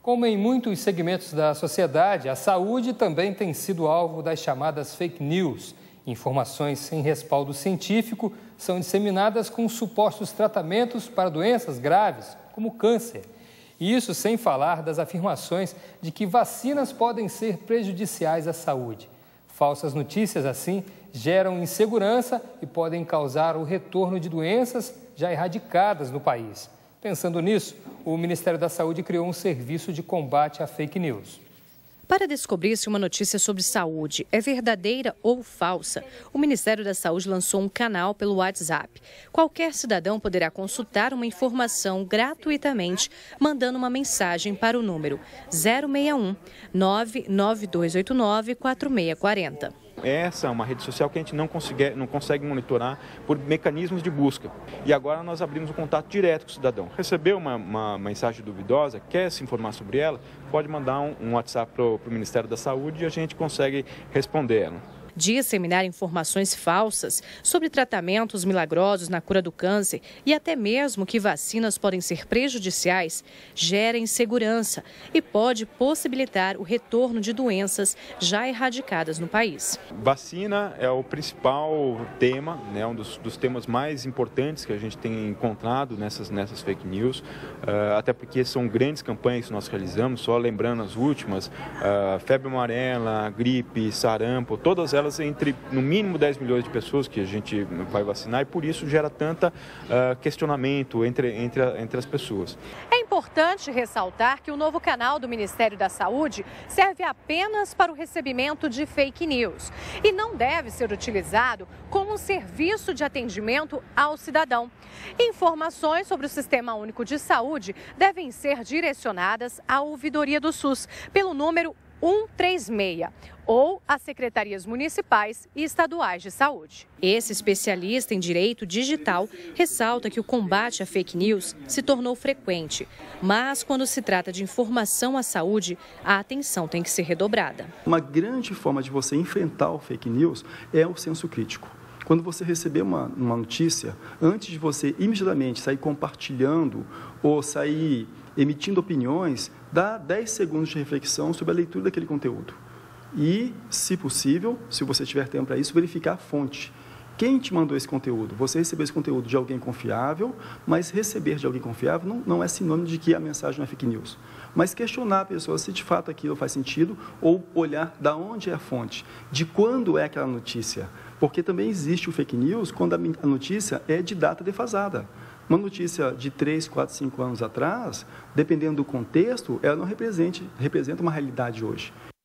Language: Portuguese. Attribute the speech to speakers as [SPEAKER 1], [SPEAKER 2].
[SPEAKER 1] Como em muitos segmentos da sociedade, a saúde também tem sido alvo das chamadas fake news. Informações sem respaldo científico são disseminadas com supostos tratamentos para doenças graves, como câncer. E isso sem falar das afirmações de que vacinas podem ser prejudiciais à saúde. Falsas notícias, assim, geram insegurança e podem causar o retorno de doenças já erradicadas no país. Pensando nisso, o Ministério da Saúde criou um serviço de combate à fake news.
[SPEAKER 2] Para descobrir se uma notícia sobre saúde é verdadeira ou falsa, o Ministério da Saúde lançou um canal pelo WhatsApp. Qualquer cidadão poderá consultar uma informação gratuitamente, mandando uma mensagem para o número 061 99289 4640.
[SPEAKER 3] Essa é uma rede social que a gente não consegue monitorar por mecanismos de busca. E agora nós abrimos um contato direto com o cidadão. Recebeu uma mensagem duvidosa, quer se informar sobre ela, pode mandar um WhatsApp para o Ministério da Saúde e a gente consegue responder ela.
[SPEAKER 2] Disseminar informações falsas sobre tratamentos milagrosos na cura do câncer e até mesmo que vacinas podem ser prejudiciais gera insegurança e pode possibilitar o retorno de doenças já erradicadas no país.
[SPEAKER 3] Vacina é o principal tema, né, um dos temas mais importantes que a gente tem encontrado nessas fake news, até porque são grandes campanhas que nós realizamos, só lembrando as últimas, febre amarela, gripe, sarampo, todas elas entre no mínimo 10 milhões de pessoas que a gente vai vacinar e por isso gera tanta questionamento entre as pessoas.
[SPEAKER 4] É importante ressaltar que o novo canal do Ministério da Saúde serve apenas para o recebimento de fake news e não deve ser utilizado como um serviço de atendimento ao cidadão. Informações sobre o Sistema Único de Saúde devem ser direcionadas à ouvidoria do SUS pelo número 136 ou às secretarias municipais e estaduais de saúde.
[SPEAKER 2] Esse especialista em direito digital ressalta que o combate à fake news se tornou frequente, mas quando se trata de informação à saúde, a atenção tem que ser redobrada.
[SPEAKER 5] Uma grande forma de você enfrentar o fake news é o senso crítico. Quando você receber uma notícia, antes de você imediatamente sair compartilhando ou sair emitindo opiniões, dá 10 segundos de reflexão sobre a leitura daquele conteúdo. E, se possível, se você tiver tempo para isso, verificar a fonte. Quem te mandou esse conteúdo? Você recebeu esse conteúdo de alguém confiável, mas receber de alguém confiável não é sinônimo de que a mensagem não é fake news. Mas questionar a pessoa se de fato aquilo faz sentido ou olhar de onde é a fonte, de quando é aquela notícia. Porque também existe o fake news quando a notícia é de data defasada. Uma notícia de 3, 4, 5 anos atrás, dependendo do contexto, ela não representa uma realidade hoje.